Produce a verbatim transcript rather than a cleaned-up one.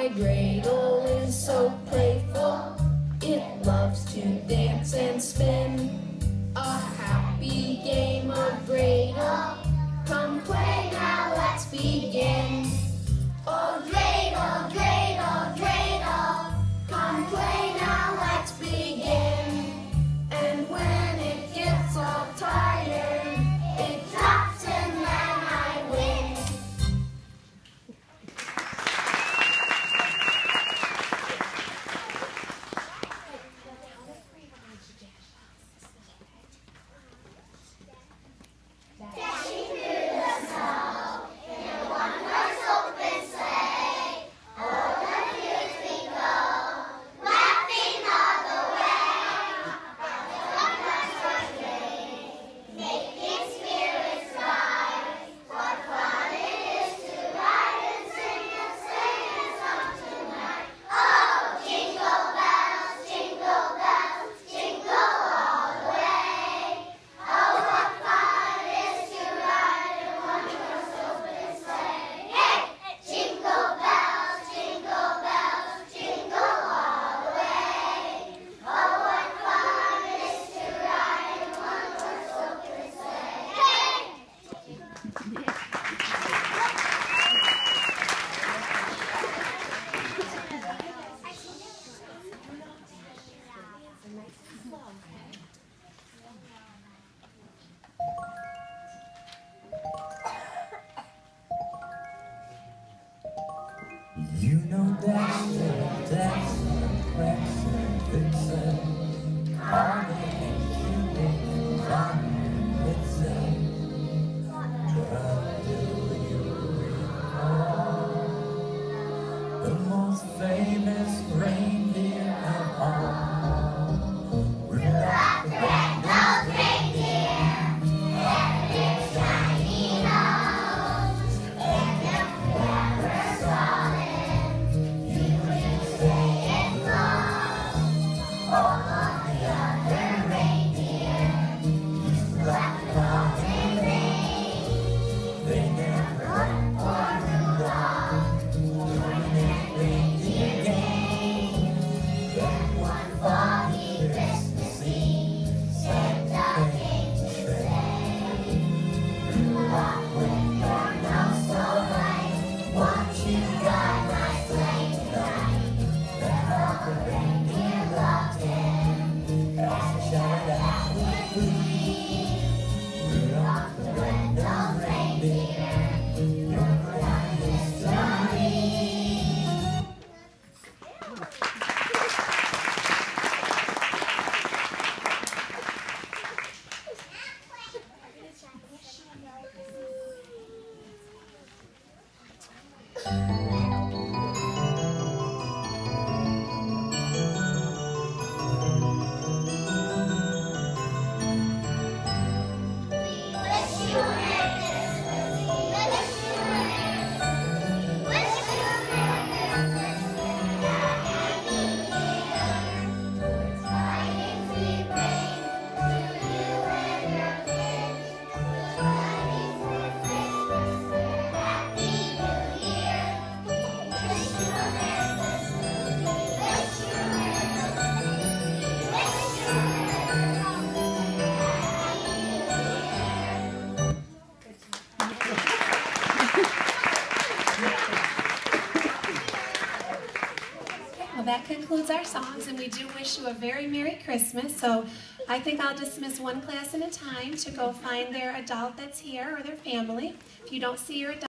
My dreidel is so playful, it loves to dance and spin. A happy game of dreidel, come play now, let's begin. Oh dreidel, dreidel, dreidel, come play now, let's begin. And when it gets all tired, it drops and then I win. Dashing through the snow in a one-horse open sleigh, o'er the fields we go, laughing all the way. The bells are ringing, making spirits rise. What fun it is to ride and sing a sleighing song tonight! Oh, jingle bells, jingle bells, jingle all the way. Oh, what fun it is to ride in a one-horse open sleigh! Hey! Jingle bells, jingle bells, jingle all the way. Oh, what fun it is to ride in a one-horse open sleigh! Hey! You know Dasher, Dasher, Prancer, Vixen, Comet and Cupid and Comet Blitzen. But do you recall the most famous reindeer of all? Rudolph the red-nosed reindeer had his shiny nose, and if you ever saw him, you would say it was. All of the other reindeer used to laugh and call him names. They never let poor Rudolph join their reindeer game. Then one foggy Christmas Eve, Santa came to say, Rudolph, with your nose so bright, won't you guide my sleigh tonight? Then all the reindeer loved him, as they shouted out with glee. Rudolph the red-nosed reindeer, you're my history. Wish you a Merry Christmas. Wish you a Merry Christmas. Wish you a Merry Christmas and a Happy New Year. Tidings we bring to you and your kids. Tidings for Christmas and a Happy New Year. Wish you a Merry Christmas. Wish you a Merry Christmas. Wish you a Merry Christmas and a Happy New Year. Well, that concludes our songs, and we do wish you a very Merry Christmas. So I think I'll dismiss one class at a time to go find their adult that's here or their family. If you don't see your adult,